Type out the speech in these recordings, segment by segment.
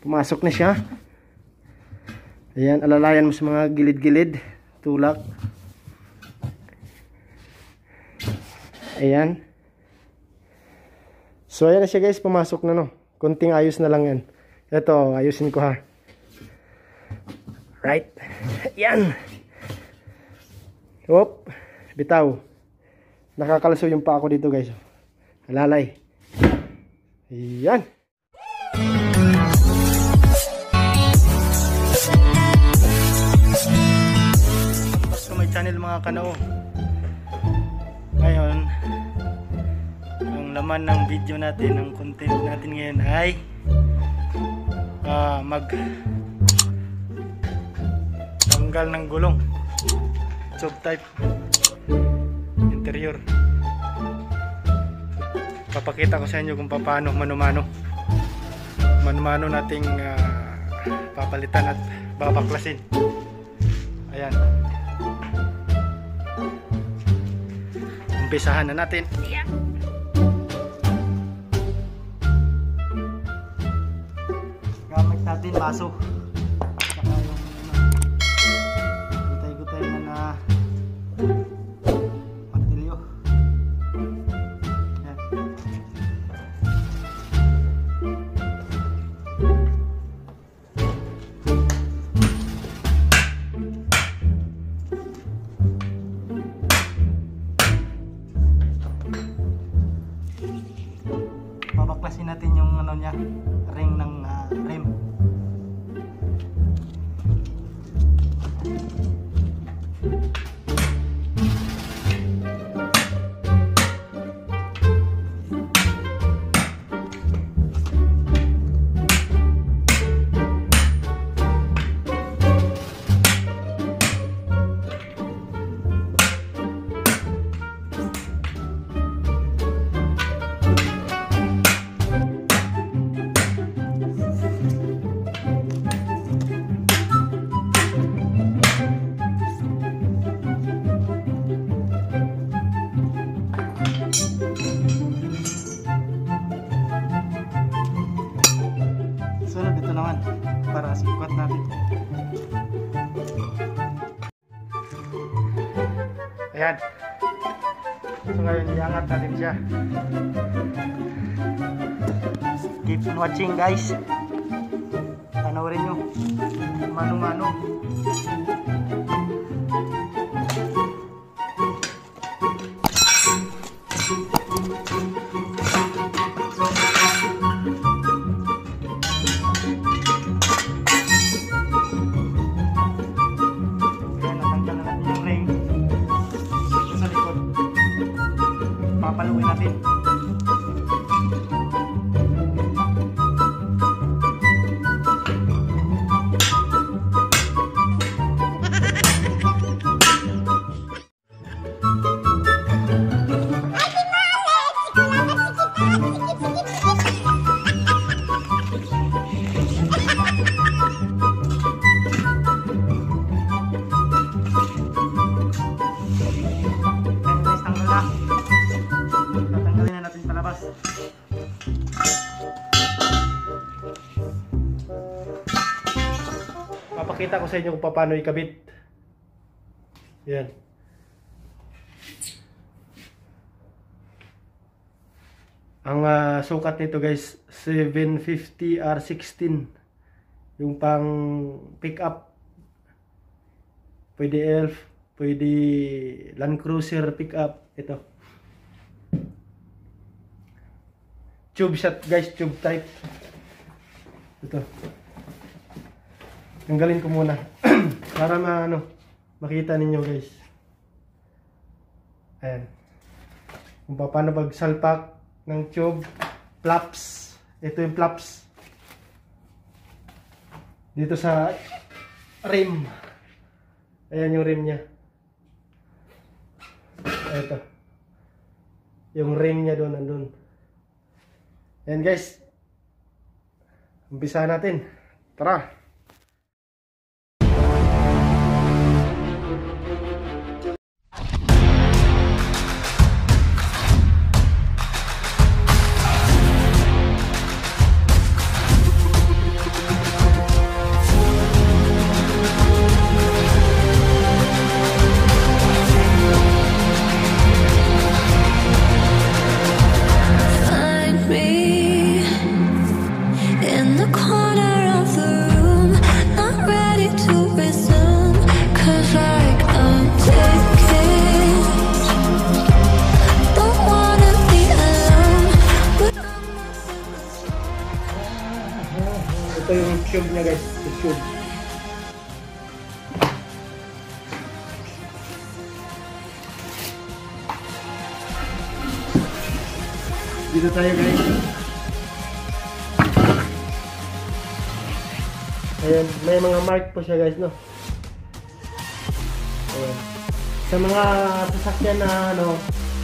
Pumasok na siya. Ayan, alalayan mo sa mga gilid-gilid. Tulak. Ayan. So ayan na siya guys, pumasok na no. Konting ayos na lang yan. Ito, ayusin ko ha. Right. Ayan. Hop. Bitaw. Nakakalaso yung pa ako dito guys. Alalay. Ayan. Basta may channel mga kanao. Ngayon, ang laman ng video natin, ang content natin ngayon ay tanggal ng gulong. Tube type interior. Papakita ko sa inyo kung paano mano-mano nating papalitan at babaklasin. Ayan, umpisahan na natin. Gamit natin baso saka yung gutay-gutay na martilyo. Ayan. Babaklasin natin yung ano niya, ring ng rim. Sunod dito naman para sikwat natin. Ayan. So ngayon iangat natin siya. Keep on watching guys. Panoorin nyo mano-mano. Papaluin natin. Papakita ko sa inyo kung paano ikabit. Yan. Ang sukat nito guys, 750 R16. Yung pang pick up. Pwede Elf, pwede Land Cruiser pick up. Ito. Tube shot guys, tube type. Ito. Tanggalin ko muna para makita ninyo guys. Ayan. Kung paano pagsalpak ng tube, flaps. Ito yung flaps. Dito sa rim. Ayan yung rim niya. Ito. Yung rim niya doon, nandun. Ayan guys. Umpisa natin. Tara. in the corner of the room, not ready to resume, 'cause like I'm ticking, don't wanna be alone, but Ito yung tube niya guys, yung tube. Dito tayo guys. Ayan, may mga mark po siya guys, no? Ayan. Sa mga sasakyan na ano,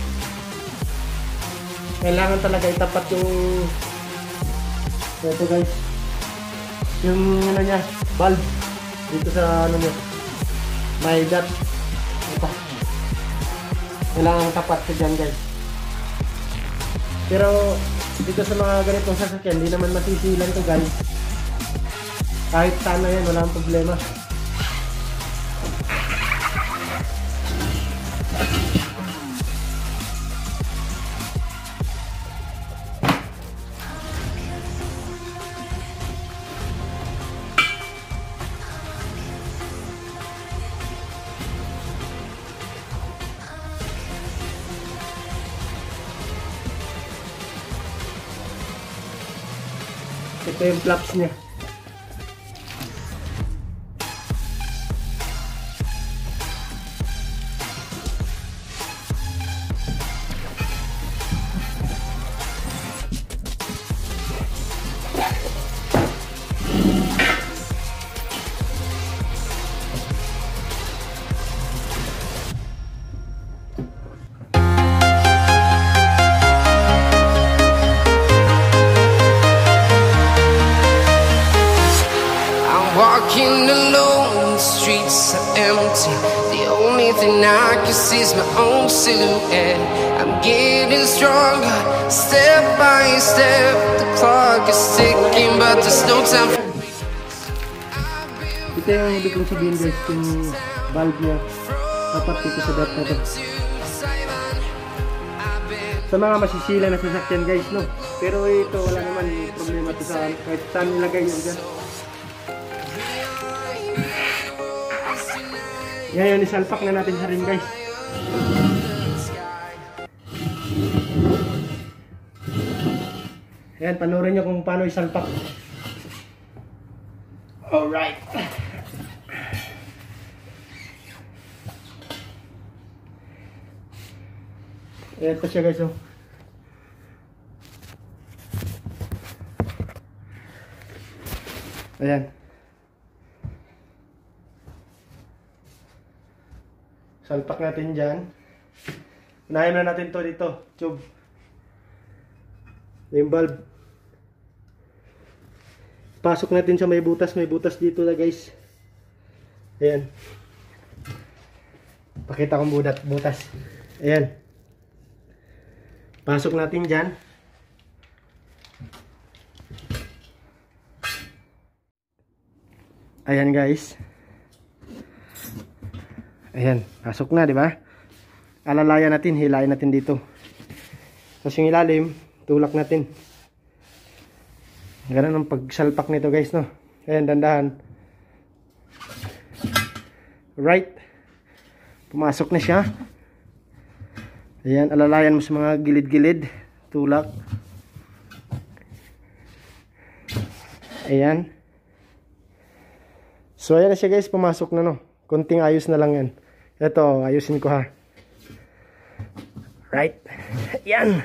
kailangan talaga itapat yung ito guys, yung ano niya, valve dito sa ano niya, may dot ito. Kailangan tapat siya dyan guys. Pero dito sa mga ganitong sasakyan, hindi naman masisilan to guys. Kahit saan na yan, wala ang problema. Ito yung flaps niya. Walking alone, the streets are empty. The only thing I can see is my own silhouette. I'm getting stronger, step by step. The clock is ticking, but there's no time for me. Ito yung ibig kong sabihin guys, yung valve niya dapat dito sa dot na to. Sa mga masisila na sasakyan guys, no? Pero ito wala naman problema to sa kahit saan nilagay yun dyan. Ngayon, isalpak na natin sa rim guys. Ayan, panoorin nyo kung paano isalpak. Alright. Ayan pa siya guys, oh. Ayan. Salpak natin dyan. Unahin na natin to dito, tube. Yung valve. Pasok natin sa may butas dito na guys. Ayan. Pakita kong butas. Ayan. Pasok natin dyan. Ayan guys. Ayan, pasok na, di ba? Alalayan natin, hilain natin dito. Tapos yung ilalim, tulak natin. Ganun ang pagsalpak nito guys, no? Ayan, dandahan. Right. Pumasok na siya. Ayan, alalayan mo sa mga gilid-gilid. Tulak. Ayan. So, ayan na siya guys, pumasok na, no? Konting ayos na lang yan. Ito, ayusin ko ha. Right. Yan.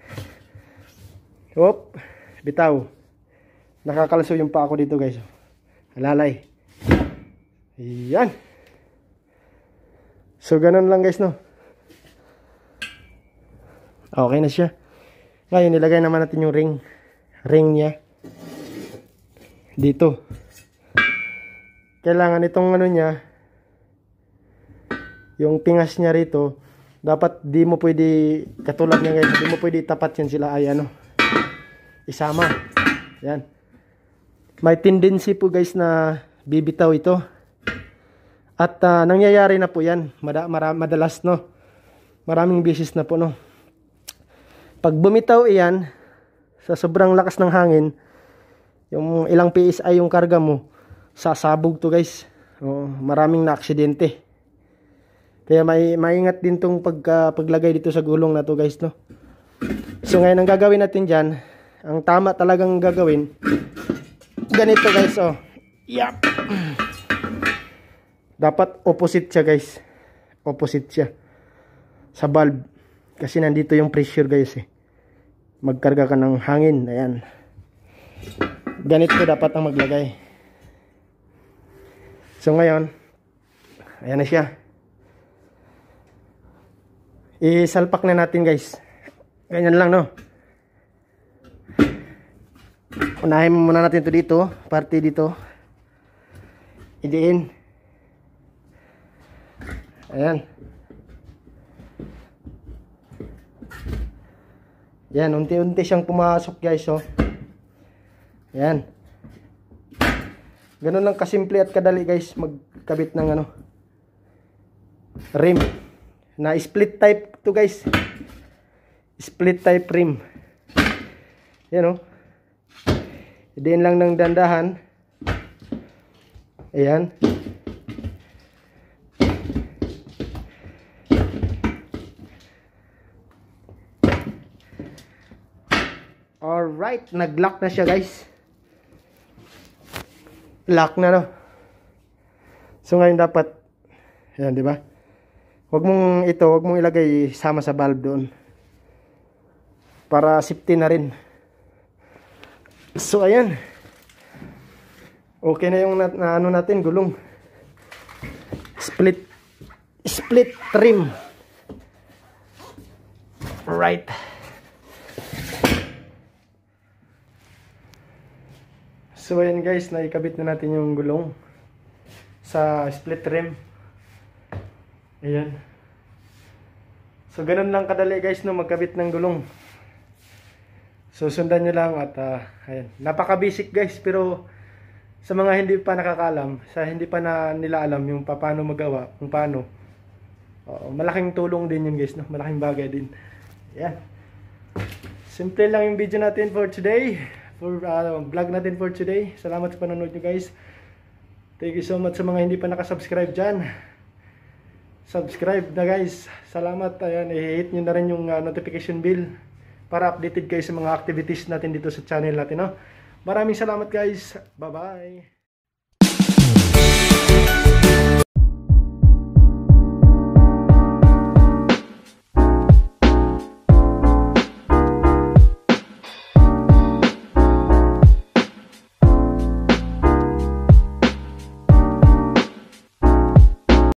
Hop. Bitaw. Nakakalaso yung pa ako dito guys. Alalay. Yan. So, ganun lang guys, no? Okay na siya. Ngayon, nilagay naman natin yung ring. Ring niya. Dito. Kailangan itong ano niya, yung pingas niya rito, dapat di mo pwede, katulad niya guys, di mo pwede tapat yan sila ay ano, isama. Yan. May tendency po guys na bibitaw ito. At nangyayari na po yan. Madalas, no? Maraming beses na po, no? Pag bumitaw iyan, sa sobrang lakas ng hangin, Yung ilang PSI yung karga mo, sasabog to guys. Maraming na aksidente. Kaya maingat din tong paglagay dito sa gulong na to guys, no. So ngayon ang gagawin natin diyan, ang tama talagang gagawin, ganito guys, oh. Yep. Dapat opposite siya guys. Opposite siya sa valve. Kasi nandito yung pressure guys eh. Magkarga ka ng hangin. Ayan. Ganito dapat ang maglagay. So ngayon, ayan na siya. Isalpak na natin guys. Ganyan lang, no. Unahin muna natin ito dito. Parte dito. Idiin. Ayan. Yan, unti-unti siyang pumasok guys, oh. Ayan. Ganun lang kasimple at kadali guys magkabit ng ano, rim. Na split type to guys. Split type rim. Yan, oh. Idiin lang ng dandahan. Ayan. Alright, nag-lock na siya guys. Lock na, no. So ngayon dapat, ayan, di ba? Huwag mong ilagay sama sa valve doon. Para safety na rin. So ayan. Okay na yung ano natin, gulong. Split trim. Right. So ayan guys, naikabit na natin yung gulong sa split rim. Ayan. So ganun lang kadali guys no magkabit ng gulong. So sundan nyo lang at ayan. Napaka-basic guys, pero sa mga hindi pa nakakaalam, sa hindi pa nila alam yung paano magawa, kung paano. Malaking tulong din yun guys, no? Malaking bagay din. Ayan. Simple lang yung video natin for today. For vlog natin for today. Salamat sa panonood nyo guys. Thank you so much sa mga hindi pa nakasubscribe dyan. Subscribe na guys. Salamat. Ayan, i-hit nyo na rin yung notification bell para updated kayo sa mga activities natin dito sa channel natin, no? Maraming salamat guys. Bye bye.